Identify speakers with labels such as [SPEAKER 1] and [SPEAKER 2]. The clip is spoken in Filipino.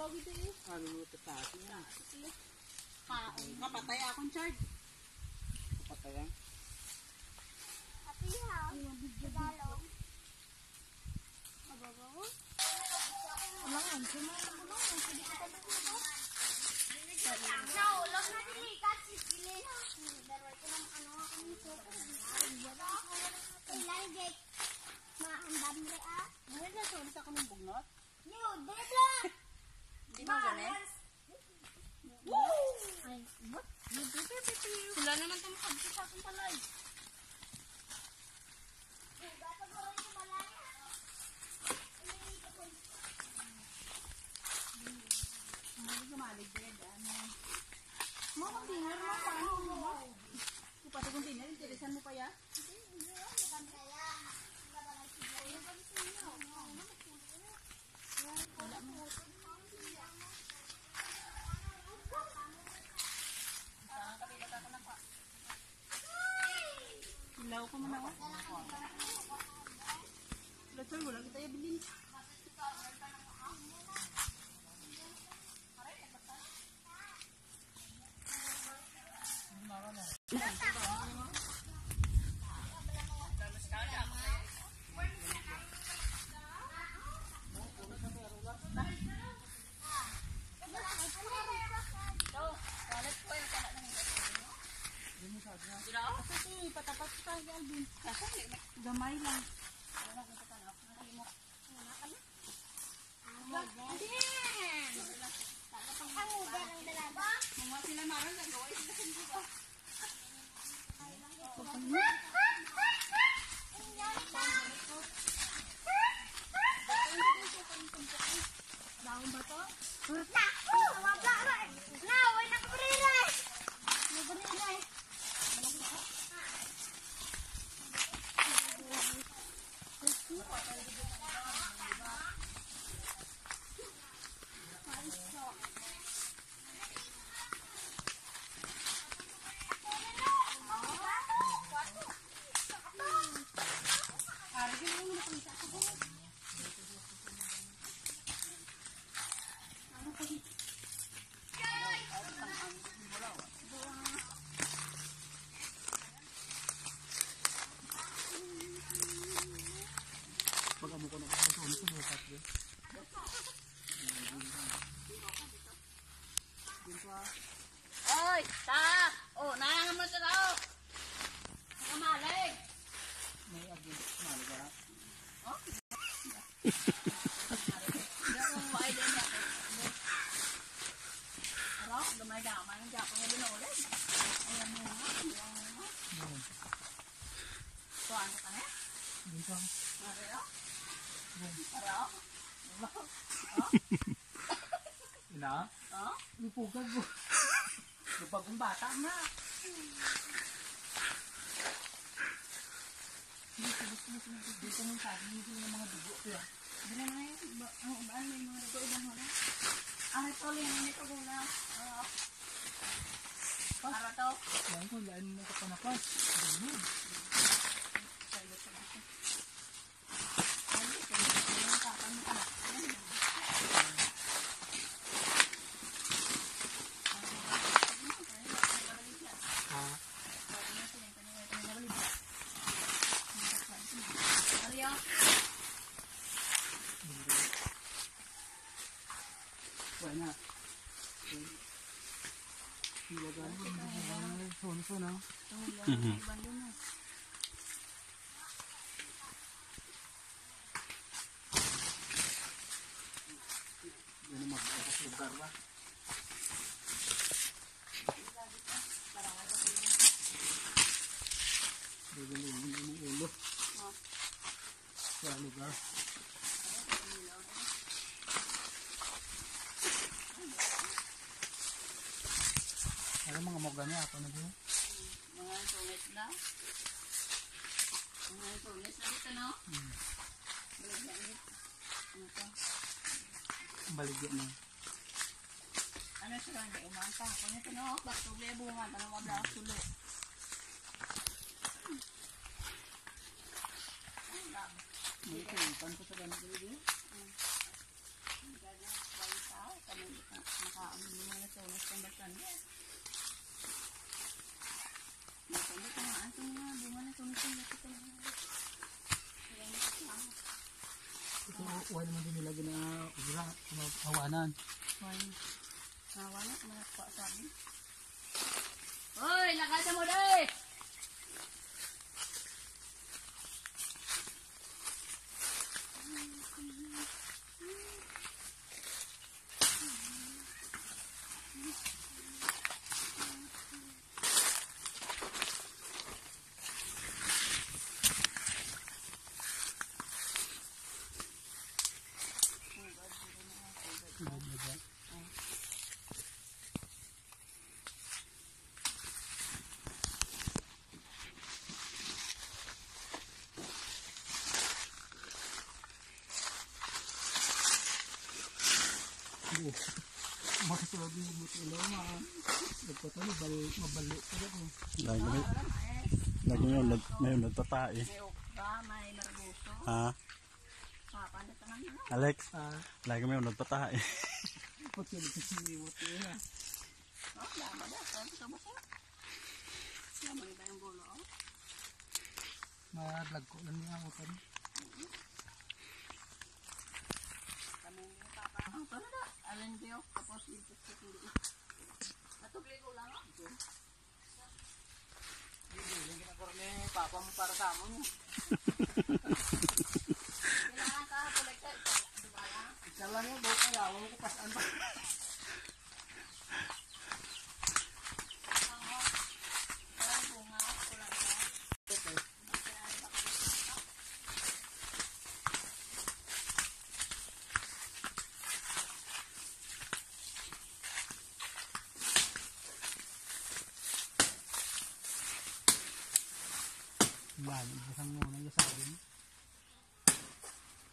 [SPEAKER 1] gitu eh.
[SPEAKER 2] Ano mo tatasi yan?
[SPEAKER 1] Kapatay akong charge.
[SPEAKER 2] Kapatay yan?
[SPEAKER 3] Apihaw. Tagalog.
[SPEAKER 1] Ulangan, sumahan mo lang. Hindi ka pa nagluto.
[SPEAKER 3] Naulog na dilikat. Sigilin. Daroy ko ng ano ako nito. Ilang gate. Maandam re ah.
[SPEAKER 1] Ngayon na sulit ako ng bugnot.
[SPEAKER 3] Yo, debla.
[SPEAKER 1] Hindi mo ganun.
[SPEAKER 3] Ay, what?
[SPEAKER 1] Sila naman tumakabit sa akin pala eh. Mau container mo, paano mo? Pati container, interesan mo pa ya? Wala mo. Ilaw ko muna ako. Latsol, wala kita yung bilhin. Kasi patapat ka yan din. Gamay lang. Mga sila marang gagawa sila sa dito. Daon ba to?
[SPEAKER 2] Pag-amo ko na ako sa bukat yun.
[SPEAKER 1] Oy, ta! Oh, nahangan mo sa tao! Nakamalig!
[SPEAKER 2] May agin. Mali ka na.
[SPEAKER 1] Oh? Hindi ako mabay din yan. Pero, gamay-gamay ng Japon na binulit. Ayan mo nga. Tuwan ka na?
[SPEAKER 2] Dito.
[SPEAKER 1] Mareo? Mareo?
[SPEAKER 2] Ina?
[SPEAKER 1] Oh?
[SPEAKER 2] Lupugag mo.
[SPEAKER 1] Lupag kong bata na.
[SPEAKER 2] Dito mong sabi nito yung mga dugo ko yan.
[SPEAKER 1] Hindi na nga yun. Ang baan may mga dugo ibang hula. Aray to, liyan nito muna. Para to.
[SPEAKER 2] Yan ko, laan mo ka panapas. Ganyan. Wala. Ilagan mo. Phone na. Yan ang mag-akas lugar ba? Gagawin mo yung ulo. Sa lugar. Ano mga moga niya? Ako na din.
[SPEAKER 1] Mga tulis na. Mga tulis na dito, no? Baligyan dito. Ano to?
[SPEAKER 2] Baligyan na.
[SPEAKER 1] Ano siya? Hindi umanta. Kung ito, no? Bakit bunga? Tanong wabla ang sulo.
[SPEAKER 2] May kaipan ko sa ganit dito.
[SPEAKER 1] Ganyan, 20,000. Kami Ano mga natunas ng batan. Natunas na nga. Ito nga, bunga natunas ng batan.
[SPEAKER 2] Ito, wala naman din nilagay na ubra, awanan.
[SPEAKER 1] Awanan, mga sabi. Hoy, lakad mo dahil!
[SPEAKER 2] Makasulog yung buti lang na nagpatalo, mabalik ka rin.
[SPEAKER 4] Lagi ngayon nagtatae.
[SPEAKER 1] May okra, may marbuso.
[SPEAKER 4] Ha?
[SPEAKER 1] Papanit naman yun.
[SPEAKER 4] Alex, lagi ngayon nagtatae.
[SPEAKER 2] Pagkilig kasi yung buti na.
[SPEAKER 1] Oh, lama na. Ito ba siya? Lama ba yung bulo?
[SPEAKER 2] Malag ko lang niya ako kan.
[SPEAKER 1] Kami yung papa. Ang talaga. Alin diyo. Tapos dito sa kulo. Natugli ko lang ako.
[SPEAKER 2] Yung ginagawa ni papa mo para sa mo.
[SPEAKER 1] Kailangan ka pulik ka. Diba lang?
[SPEAKER 2] Isa lang yung buka na. Huwag mo kapasaan pa.
[SPEAKER 1] Walang bunga. Walang ka.
[SPEAKER 2] Yan, isang muna yung sabi mo.